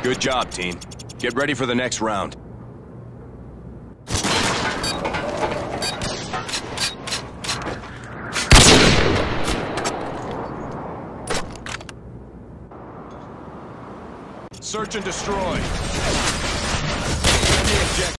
Good job, team. Get ready for the next round. Search and destroy.